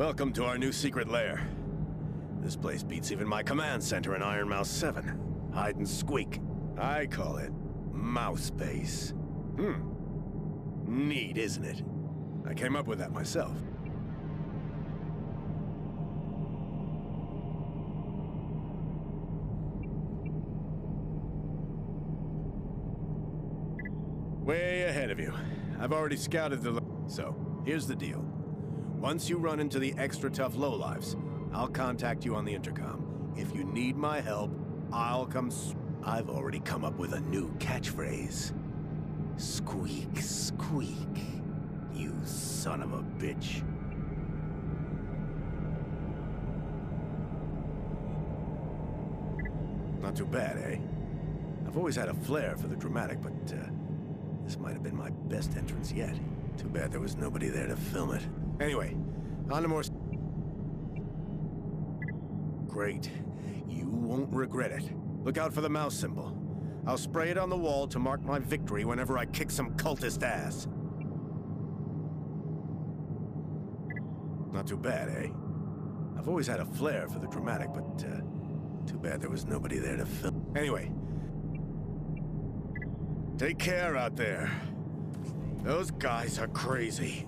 Welcome to our new secret lair. This place beats even my command center in Ironmouse 7. Hide and squeak. I call it Mouse Base. Neat, isn't it? I came up with that myself. Way ahead of you. I've already scouted the... So, here's the deal. Once you run into the extra tough lowlifes, I'll contact you on the intercom. If you need my help, I'll come... I've already come up with a new catchphrase. Squeak, squeak, you son of a bitch. Not too bad, eh? I've always had a flair for the dramatic, but this might have been my best entrance yet. Too bad there was nobody there to film it. Anyway, on to more... Great. You won't regret it. Look out for the mouse symbol. I'll spray it on the wall to mark my victory whenever I kick some cultist ass. Not too bad, eh? I've always had a flair for the dramatic, but too bad there was nobody there to film. Anyway, take care out there. Those guys are crazy.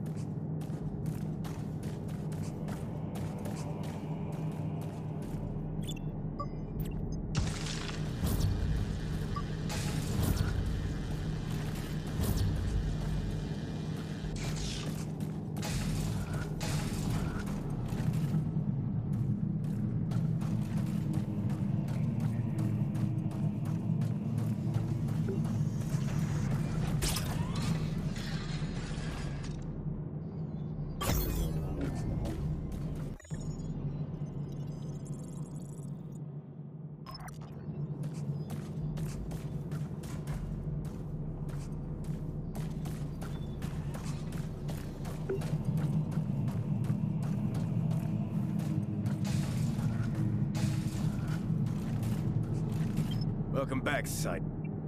Welcome back, Sight.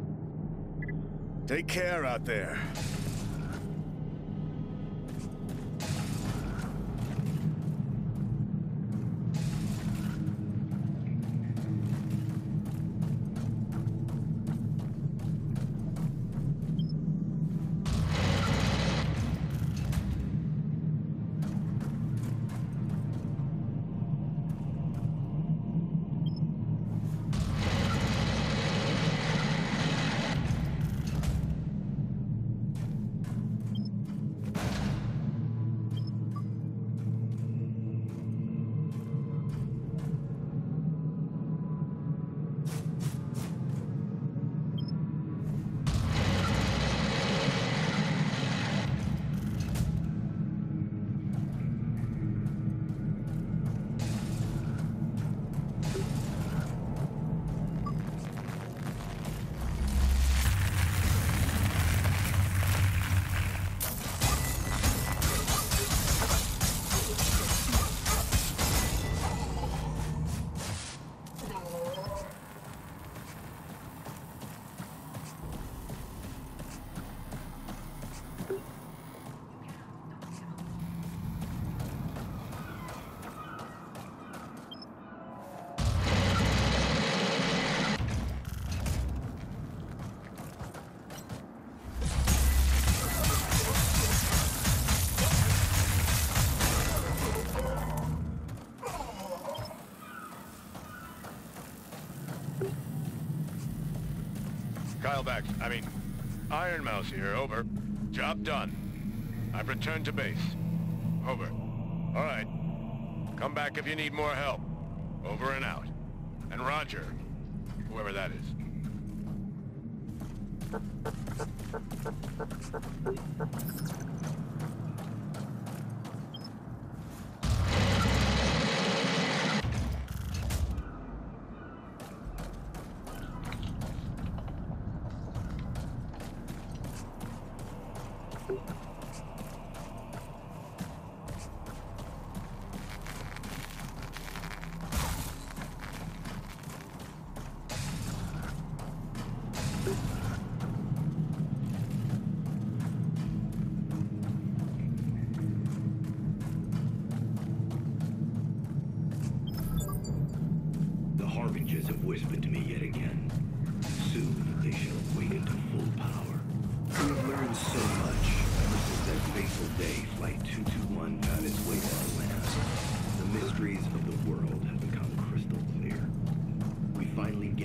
Take care out there. Ironmouse here, over. Job done. I've returned to base. Over. All right. Come back if you need more help. Over and out. And Roger, whoever that is.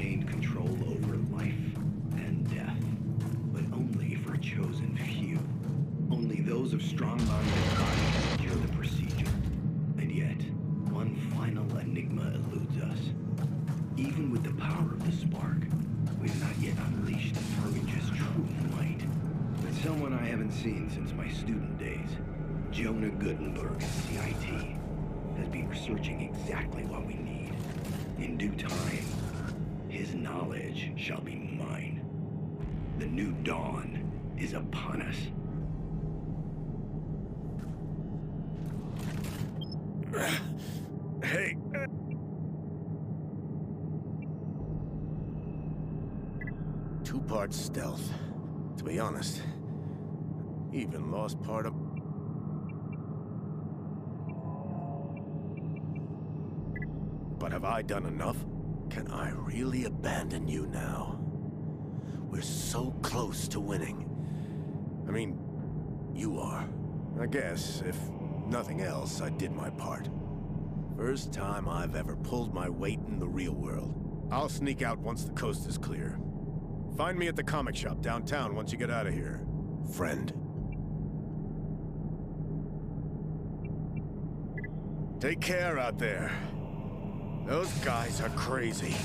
gained control over life and death, but only for a chosen few. Only those of strong-minded bodies can endure the procedure. And yet, one final enigma eludes us. Even with the power of the spark, we have not yet unleashed Firminger's true might. But someone I haven't seen since my student days, Jonah Gutenberg at CIT, has been researching exactly what we need. In due time, his knowledge shall be mine. The new dawn is upon us. Hey! Two parts stealth. To be honest, even lost part of... But have I done enough? Can I really abandon you now? We're so close to winning. I mean, you are. I guess, if nothing else, I did my part. First time I've ever pulled my weight in the real world. I'll sneak out once the coast is clear. Find me at the comic shop downtown once you get out of here, friend. Take care out there. Those guys are crazy.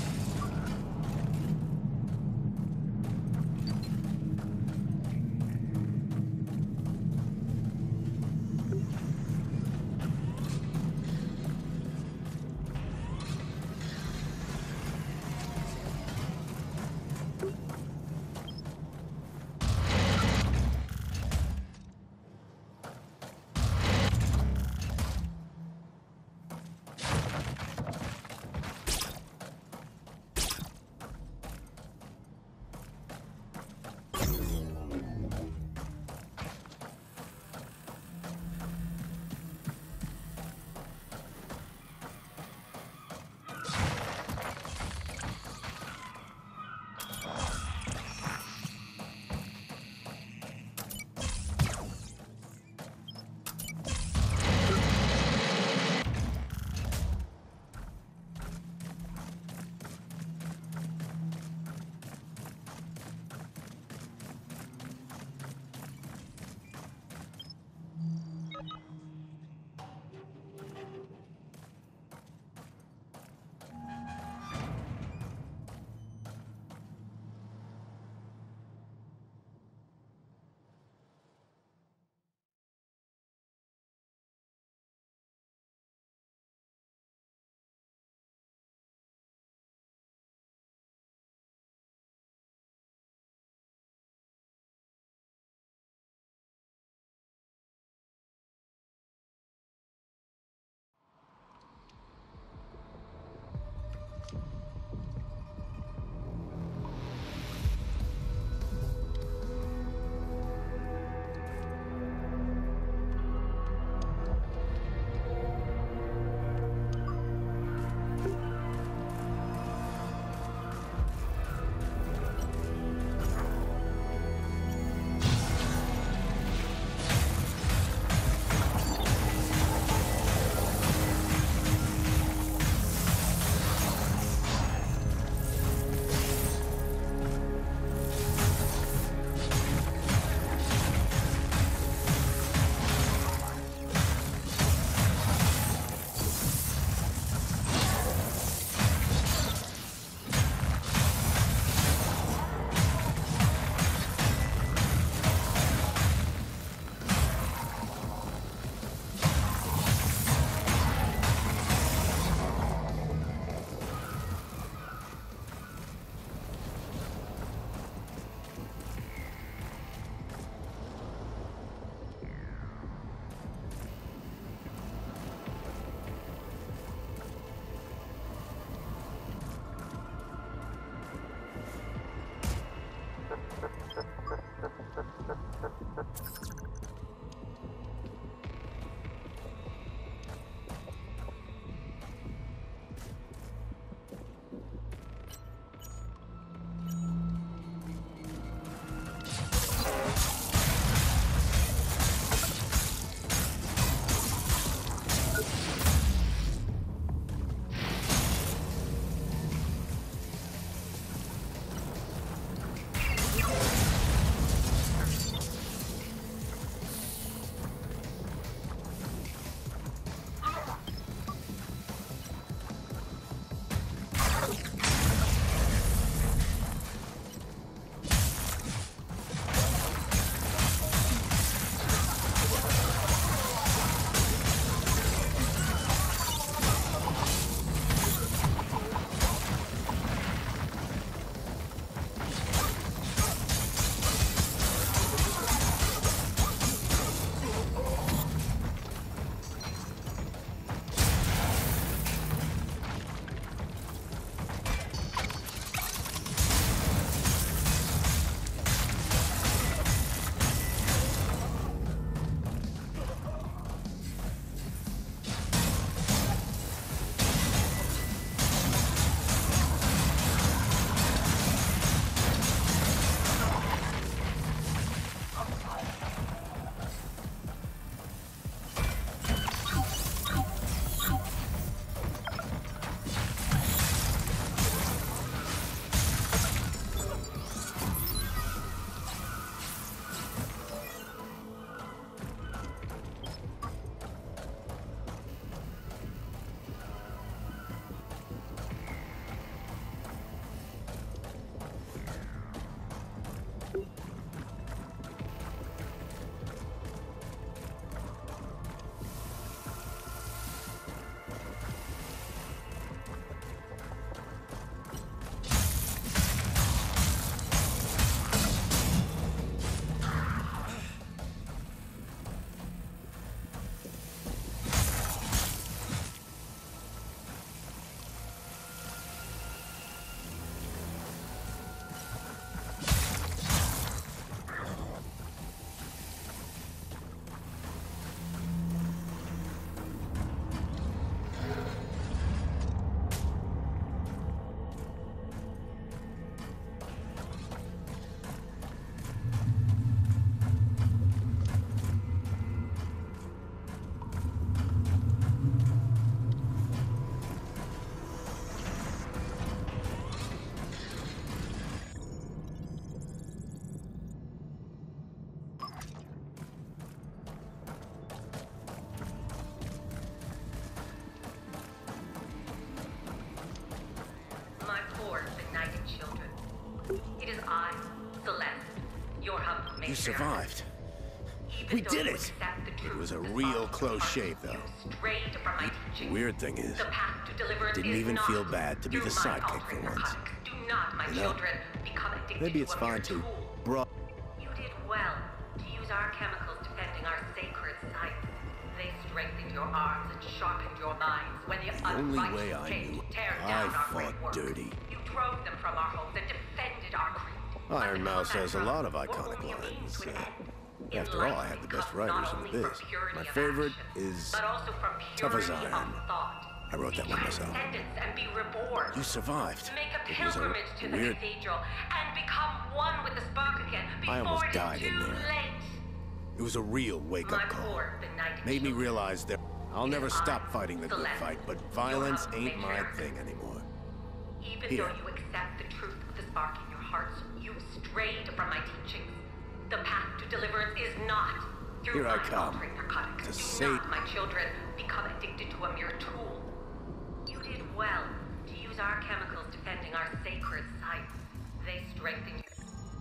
You survived. We did it! It was a real close shave, though. The weird thing is, I didn't even feel bad to be the sidekick for once. You know, maybe it's fine to You did well to use our chemicals defending our sacred sites. They strengthened your arms and sharpened your minds when the only way I came knew, to tear I down our great fought work. dirty. You drove them from our homes and defended our creed. Iron Mouse has a lot of iconic lines. After all, I have the best writers in the biz. My favorite is Tough as Iron. I wrote that one myself. And be reborn. You survived. Make a It was a pilgrimage to the weird... cathedral and become one with the spark again before I almost it is died in too there. late. It was a real wake-up call. Made me realize that I'll never stop fighting the good fight, but violence ain't my thing anymore. Even though you accept the truth of the spark in your hearts, you strayed from my teachings. The path to deliverance is not through Here I come, mind-altering narcotics. to Do save- not, my children, become addicted to a mere tool. You did well to use our chemicals defending our sacred sites. They strengthen you.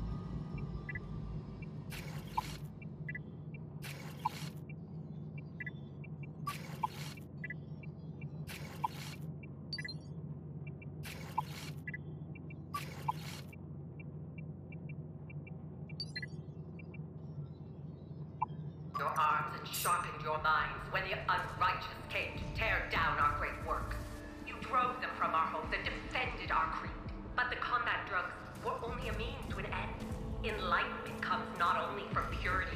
Your arms and sharpened your minds when the unrighteous came to tear down our great works. You drove them from our homes and defended our creed. But the combat drugs were only a means to an end. Enlightenment comes not only from purity